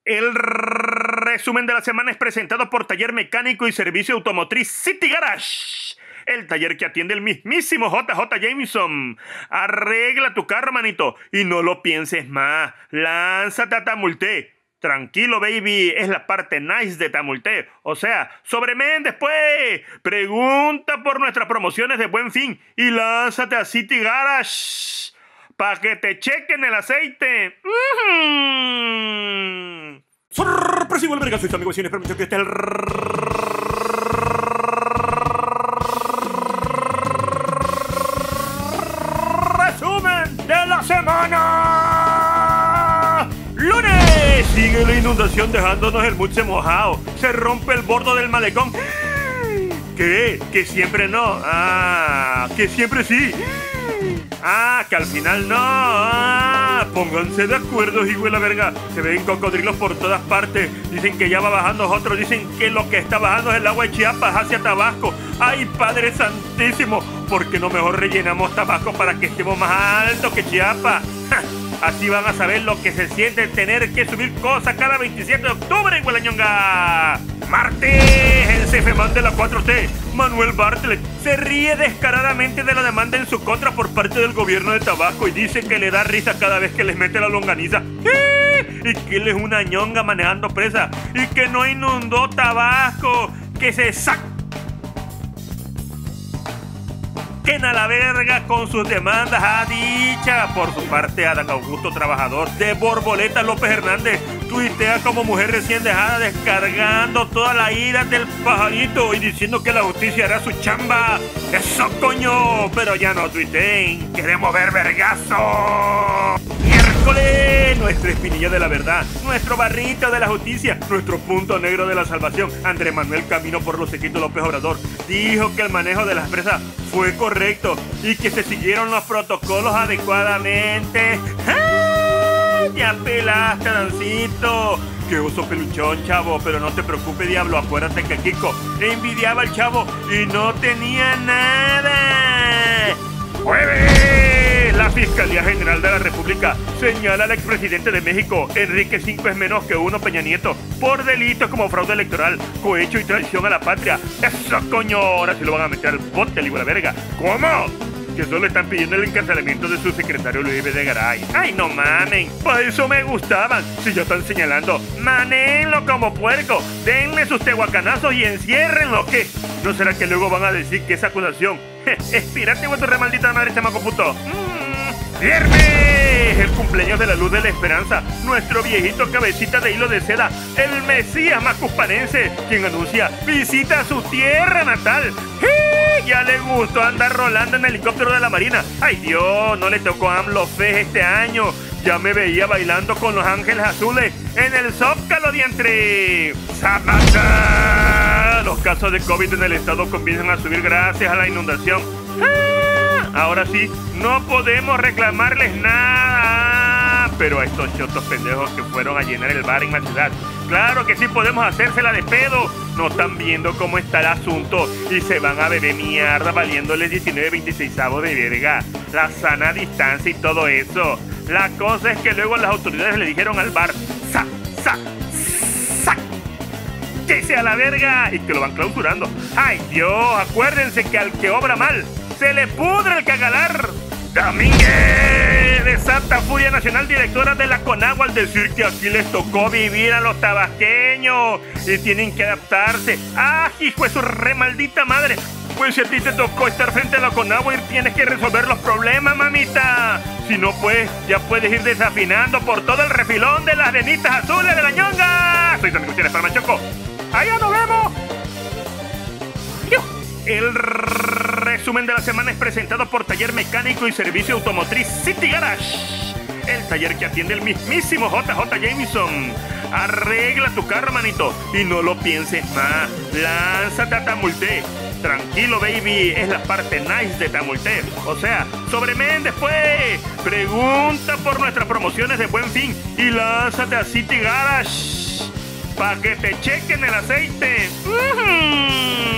El resumen de la semana es presentado por Taller Mecánico y Servicio Automotriz City Garage. El taller que atiende el mismísimo JJ Jameson. Arregla tu carro, manito, y no lo pienses más. Lánzate a Tamulté. Tranquilo, baby, es la parte nice de Tamulté. O sea, sobre Méndez, pues. Pregunta por nuestras promociones de Buen Fin y lánzate a City Garage para que te chequen el aceite. Sorpresivo el verga, soy su amigo vecino, espero que este es el resumen de la semana. ¡Lunes! Sigue la inundación dejándonos el mutse mojado. Se rompe el bordo del malecón. ¿Qué? ¿Que siempre no? Ah, que siempre sí. Ah, que al final no. Ah, pónganse de acuerdo, hijo de la verga. Se ven cocodrilos por todas partes. Dicen que ya va bajando, otros dicen que lo que está bajando es el agua de Chiapas hacia Tabasco. ¡Ay, Padre Santísimo! ¿Por qué no mejor rellenamos Tabasco para que estemos más altos que Chiapas? ¡Ja! Así van a saber lo que se siente tener que subir cosas cada 27 de octubre en Gualañonga. Martes, el cefemán de la 4T, Manuel Bartlett, se ríe descaradamente de la demanda en su contra por parte del gobierno de Tabasco y dice que le da risa cada vez que les mete la longaniza. Y que él es una ñonga manejando presa y que no inundó Tabasco, que se saca a la verga con sus demandas a dicha. Por su parte, Adán Augusto Trabajador de Borboleta López Hernández tuitea como mujer recién dejada descargando toda la ira del pajarito y diciendo que la justicia hará su chamba. ¡Eso, coño! Pero ya no tuiteen, queremos ver vergazo. Miércoles, nuestra espinilla de la verdad, nuestro barrito de la justicia, nuestro punto negro de la salvación, Andrés Manuel Camino por los Sequitos López Obrador, dijo que el manejo de las presas fue correcto y que se siguieron los protocolos adecuadamente. ¡Ah! ¡Ya pelaste, Dancito! ¡Qué oso peluchón, chavo! Pero no te preocupes, diablo, acuérdate que Kiko envidiaba al chavo y no tenía nada. ¡Jueves! La Fiscalía General de la República señala al expresidente de México, Enrique V es menos que uno Peña Nieto, por delitos como fraude electoral, cohecho y traición a la patria. ¡Eso, coño! Ahora sí lo van a meter al bote, le digo la verga. ¿Cómo? Que solo están pidiendo el encarcelamiento de su secretario Luis Videgaray. ¡Ay, no mamen! Para eso me gustaban. Si ya están señalando, manenlo como puerco, denle sus tehuacanazos y enciérrenlo, ¿qué? ¿No será que luego van a decir que esa acusación espírate, güey, tu remaldita madre, chamaco puto? ¡Viernes! El cumpleaños de la luz de la esperanza, nuestro viejito cabecita de hilo de seda, el Mesías macuspanense, quien anuncia visita a su tierra natal. Ya le gustó andar rolando en helicóptero de la Marina. ¡Ay, Dios! No le tocó a AMLO Fez este año. Ya me veía bailando con los Ángeles Azules en el Zócalo diantre. ¡Zapata! Los casos de COVID en el estado comienzan a subir gracias a la inundación. Ahora sí, no podemos reclamarles nada. Pero a estos chotos pendejos que fueron a llenar el bar en la ciudad, claro que sí podemos hacérsela de pedo. No están viendo cómo está el asunto y se van a beber mierda valiéndoles 19.26 de verga. La sana distancia y todo eso. La cosa es que luego las autoridades le dijeron al bar, que sea la verga, y que lo van clausurando. ¡Ay, Dios! Acuérdense que al que obra mal se le pudre el cagalar. Domínguez desata furia nacional directora de la CONAGUA al decir que aquí les tocó vivir a los tabasqueños y tienen que adaptarse. ¡Ah, hijo de su remaldita madre! Pues si a ti te tocó estar frente a la CONAGUA y tienes que resolver los problemas, mamita. Si no, pues, ya puedes ir desafinando por todo el refilón de las venitas azules de la ñonga. Soy tu amigo Chile Palma Choco. ¡Allá nos vemos! El resumen de la semana es presentado por Taller Mecánico y Servicio Automotriz City Garage. El taller que atiende el mismísimo JJ Jameson. Arregla tu carro, manito, y no lo pienses más. Lánzate a Tamulté. Tranquilo, baby, es la parte nice de Tamulté. O sea, sobre Méndez, pues. Pregunta por nuestras promociones de Buen Fin y lánzate a City Garage para que te chequen el aceite.